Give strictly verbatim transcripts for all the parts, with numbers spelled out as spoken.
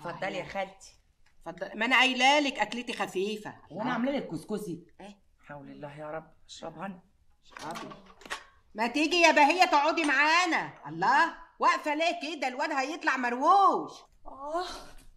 اتفضلي يا خالتي. اتفضلي. ما انا قايله لك اكلتي خفيفه. وانا عامله لك كسكسي. ايه؟ حول الله يا رب. اشربها انا. اشربي. ما تيجي يا بهيه تقعدي معانا. الله، واقفه ليه كده؟ الواد هيطلع مرووش. اه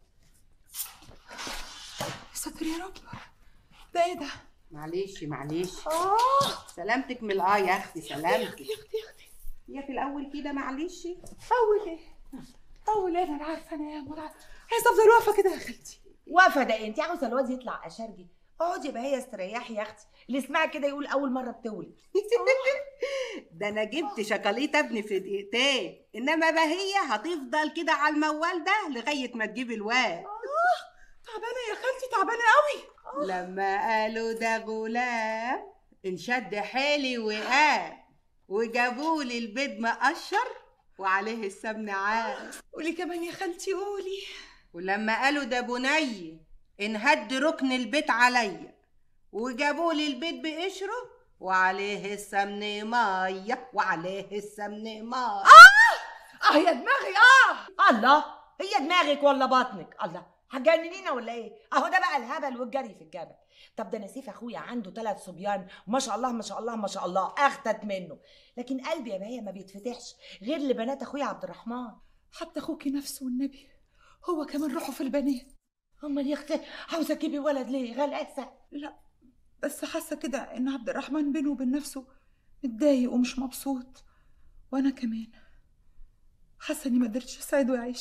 ستر يا رب. ده ايه ده؟ معلش معلش. اه سلامتك من الاه يا اختي، سلامتك. يا اختي يا اختي. هي في الاول كده معلش. اول ايه؟ اول ايه؟ انا عارفه انام ولا عايزه افضل واقفه كده يا خالتي. واقفه ده إيه؟ انت عاوزه الواد يطلع اشرجي؟ اقعدي بقى هي استريحي يا اختي. اللي يسمعها كده يقول اول مره بتولد. ده انا جبت شكاليت ابني في دقيقتين، انما بهيه هتفضل كده على الموال ده لغايه ما تجيب الواد. اه تعبانه يا خالتي، تعبانه قوي. لما قالوا ده غلام انشد حيلي وقام، وجابوا لي البيض مقشر وعليه السمن عال. قولي كمان يا خالتي قولي. ولما قالوا ده بني انهد ركن البيت عليا، وجابوا لي البيت بقشره وعليه السمن ميه، وعليه السمن ميه. اه اه يا دماغي. اه الله، هي دماغك ولا بطنك؟ الله، هتجننينا ولا ايه؟ اهو ده بقى الهبل والجري في الجبل. طب ده نسيف اخويا عنده ثلاث صبيان وما شاء الله ما شاء الله ما شاء الله اخدت منه، لكن قلبي يا بهيه ما بيتفتحش غير لبنات اخويا عبد الرحمن. حتى اخوكي نفسه والنبي هو كمان روحه في البنات. امال يا اختي عاوزه تجيبي ولد ليه؟ غلاسه. لا بس حاسه كده ان عبد الرحمن بينه وبين نفسه متضايق ومش مبسوط، وانا كمان حاسه اني ما قدرتش اساعده يعيش.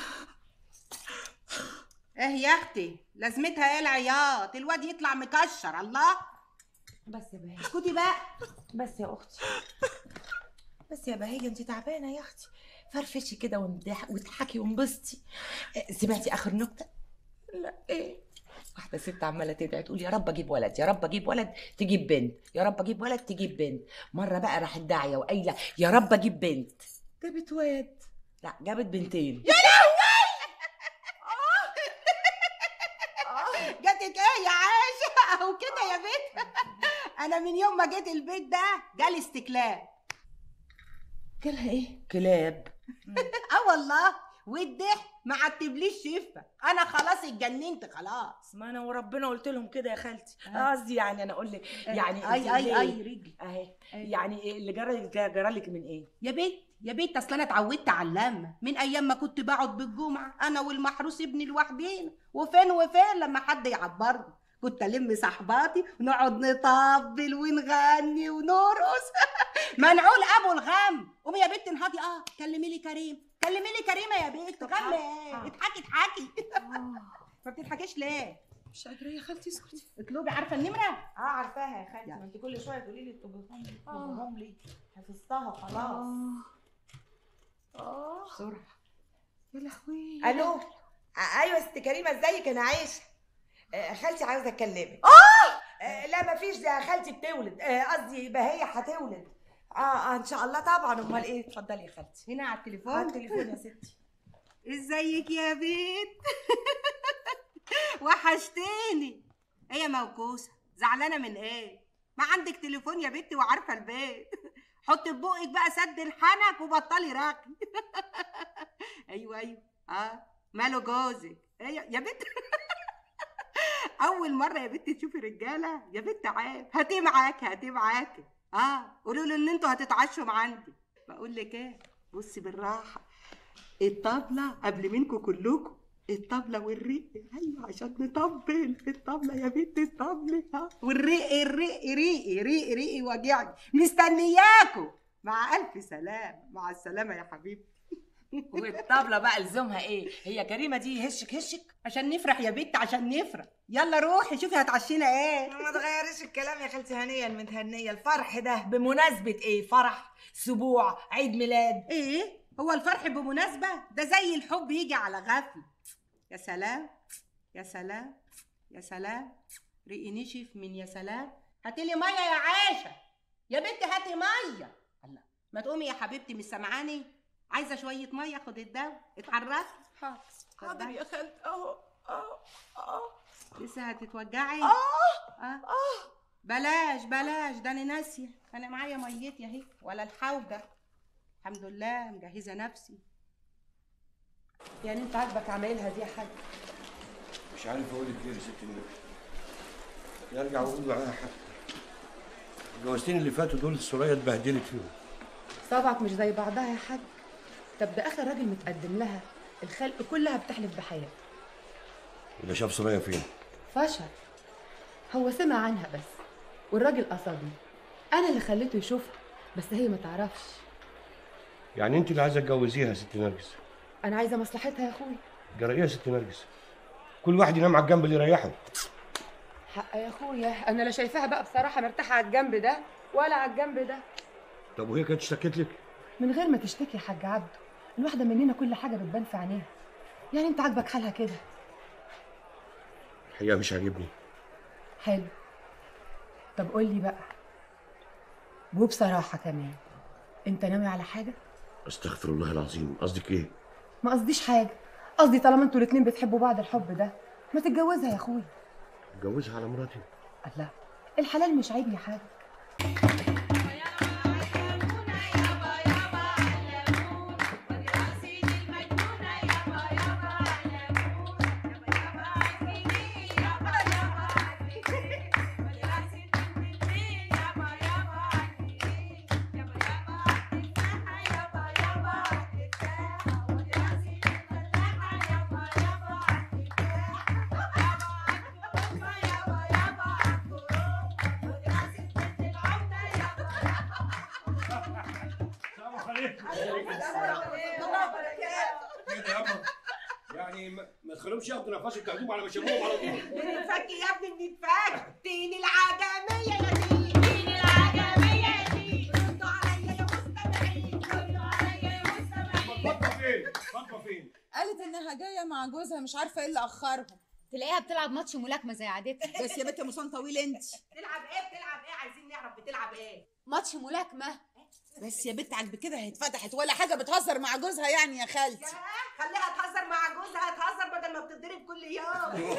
ايه يا اختي لازمتها ايه العياط؟ الواد يطلع مكشر. الله بس يا بهيه اسكتي بقى. بس يا اختي بس يا بهيه انت تعبانه يا اختي. فرفشي كده واضحكي وانبسطي. سمعتي اخر نكته؟ لا ايه؟ واحده ست عماله تدعي تقول يا رب اجيب ولد، يا رب اجيب ولد تجيب بنت، يا رب اجيب ولد تجيب بنت. مره بقى راحت داعيه وقايله يا رب اجيب بنت، جابت واد. لا جابت بنتين. يا لهوي. جاتك ايه يا عايشه؟ اهو كده يا بنت. انا من يوم ما جيت البيت ده جالي استكلاب. جالها ايه؟ كلاب. اه والله، والضحك ما عتبليش شفه. انا خلاص اتجننت خلاص. ما انا وربنا قلت لهم كده يا خالتي. قصدي يعني انا اقول لك يعني اي اي اي رجلي اهي. يعني ايه اللي جرى جرى لك من ايه؟ يا بنت يا بنت اصل انا اتعودت على اللمه من ايام ما كنت بقعد بالجمعه انا والمحروس ابني لوحدينا، وفين وفين لما حد يعبرني كنت الم صحباتي ونقعد نطبل ونغني ونرقص. منعول ابو الغم. قومي يا بنت انهضي. اه كلمي لي كريم، كلمي لي كريمه يا بنت. غم ايه؟ اضحكي اضحكي. ما بتضحكيش ليه؟ مش قادره يا خالتي اسكتي. اطلبي. عارفه النمره؟ اه عارفاها يا خالتي. ما انت كل شويه تقولي لي اطلبيهم لي اطلبيهم لي. حفظتها خلاص. اه بسرعه. يا لهوي. الو. ايوه ست كريمه ازيك؟ انا عايشه. آه خالتي عاوزه اكلمك. اه, آه لا مفيش، ده خالتي بتولد. قصدي آه بهيه هتولد. آه, اه ان شاء الله طبعا. امال ايه؟ اتفضلي يا خالتي. هنا على التليفون. على التليفون يا ستي. ازيك يا بنت؟ وحشتيني. ايه يا موكوسه زعلانه من ايه؟ ما عندك تليفون يا بنتي وعارفه البيت. حطي في بقك بقى سد الحنك وبطلي راقي. ايوه ايوه. اه ماله جوزك؟ ايه يا بنت؟ اول مره يا بنت تشوفي رجاله يا بنت. عيب. هاتيه معاكي هاتيه معاكي. اه قولوا له ان انتوا هتتعشوا عندي. بقول لك ايه، بصي بالراحه. الطبله قبل منكم كلكم. الطبله والرق. ايوه عشان نطبل الطبله يا بنت. الطبله ها والرق الرق ريقي ريقي ريقي وجعني. مستنياكم. مع الف سلام. مع السلامه يا حبيبتي. والطبله بقى لزومها ايه؟ هي كريمه دي هشك هشك عشان نفرح يا بنت عشان نفرح. يلا روحي شوفي هتعشينا ايه. ما تغيريش الكلام يا خالتي. هنيه المتهنيه. الفرح ده بمناسبه ايه؟ فرح، سبوع، عيد ميلاد؟ ايه هو الفرح بمناسبه؟ ده زي الحب يجي على غفله. يا سلام يا سلام يا سلام. ريقي نشف من يا سلام. هاتيلي ميه يا عاشه. يا بنتي هاتي ميه. الله، ما تقومي يا حبيبتي مش سامعاني؟ عايزه شويه ميه. خد الدواء اتحركي. حاضر حاضر يا خالتي. اهو اهو اهو. لسه هتتوجعي؟ اه اه اه. بلاش بلاش، ده انا ناسيه. انا معايا ميتي اهي ولا الحوجه. الحمد لله مجهزه نفسي. يعني انت عاجبك عمايلها دي يا حاج؟ مش عارف اقول لك ايه يا ست النبي. يرجع واقول معاها حق. الجوازتين اللي فاتوا دول سوريا اتبهدلت فيهم. صابعك مش زي بعضها يا حاج. طب ده اخر راجل متقدم لها الخلق كلها بتحلف بحياة. وده شاف سوريا فين؟ فشل. هو سمع عنها بس، والراجل قصدني. انا اللي خليته يشوفها بس هي ما تعرفش. يعني انت اللي عايزه تجوزيها يا ست نرجس؟ انا عايزه مصلحتها يا اخويا. جرى ايه يا ست نرجس؟ كل واحد ينام على الجنب اللي يريحه. حق يا اخويا، انا لا شايفاها بقى بصراحه مرتاحه على الجنب ده ولا على الجنب ده. طب وهي كانت اشتكت لك؟ من غير ما تشتكي يا حاج عبده، الواحده مننا كل حاجه بتبان في عينيها. يعني انت عاجبك حالها كده؟ الحقيقه مش عاجبني. حلو. طب قول لي بقى وبصراحه كمان، انت ناوي على حاجه؟ استغفر الله العظيم، قصدك ايه؟ ما قصديش حاجه، قصدي طالما انتوا الاتنين بتحبوا بعض الحب ده ما تتجوزها يا اخويا. اتجوزها على مراتي؟ الله، الحلال مش عيب يا حاج. يعني ما تخليهمش ياخدوا نفسهم كهدوم على مشابوهم على طول. بنتفك يا ابني بنتفك. تين العجمية يا تين، تين العجمية يا تين. ردوا عليا يا مستمعين، ردوا عليا يا مستمعين. فاطمة فين؟ فاطمة فين؟ قالت انها جايه مع جوزها، مش عارفه ايه اللي اخرهم. تلاقيها بتلعب ماتش ملاكمه زي عادتها. بس يا بنت مصان طويل انت. بتلعب ايه بتلعب ايه؟ عايزين نعرف بتلعب ايه؟ ماتش ملاكمه. بس يا بنت عجب كده هيتفتحت ولا حاجه، بتهزر مع جوزها يعني يا خالتي. خليها تهزر مع جوزها، تهزر بدل ما بتتضرب كل يوم.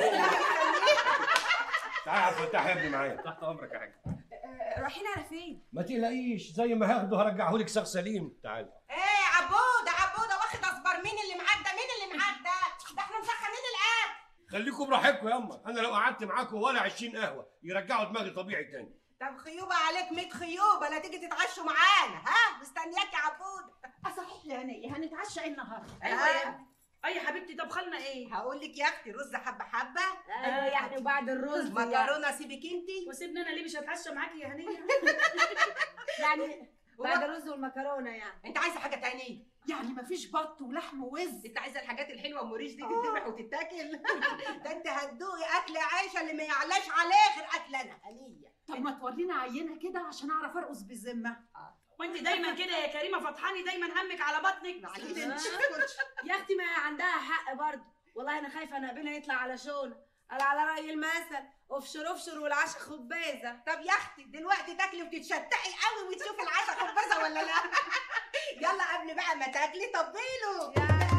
تعالى يا فتاح يا ابني معايا. تحت امرك يا حاج. رايحين على فين؟ ما تقلقيش، زي ما هاخده هرجعه لك ساق سليم. تعالى. ايه عبوده عبوده واخد اصبر. مين اللي معاك ده؟ مين اللي معاك ده؟ ده احنا مسخنين الاكل. خليكم براحتكم ياما، انا لو قعدت معاكم ولا عشرين قهوه يرجعوا دماغي طبيعي تاني. طب خيوبه عليك مية خيوبه، لا تيجي تتعشوا معانا. ها مستنياك يا عبوده. صحيح يا هنيه هنتعشى ايه النهارده؟ ايوه يا ابني. اي يا حبيبتي طبخلنا ايه؟ هقول لك يا اختي، رز حبه حبه. ايوه يعني وبعد الرز مكرونه سيبك انتي. وسيبني انا ليه مش هتعشى معاكي يا هنيه؟ يعني بعد الرز والمكرونه يعني. انت عايزه حاجه تانية؟ يعني مفيش بط ولحم ووز؟ انت عايزه الحاجات الحلوه والمريش دي تتذبح وتتاكل؟ ده انت هتدوقي اكل عيشه اللي ما يعلاش عليه غير اكل انا هنيه. طب ما تورينا عينه كده عشان اعرف ارقص بالذمه. وانت دايما كده يا كريمه فطحاني، دايما همك على بطنك. معلش يا اختي ما عندها حق برضه، والله انا خايفه نقابلها يطلع على شونه. قال على راي المثل افشر افشر والعشا خبازه. طب يا اختي دلوقتي تاكلي وتتشتقي قوي وتشوفي العشا خبازه ولا لا؟ يلا قبل بقى ما تاكلي طبيله.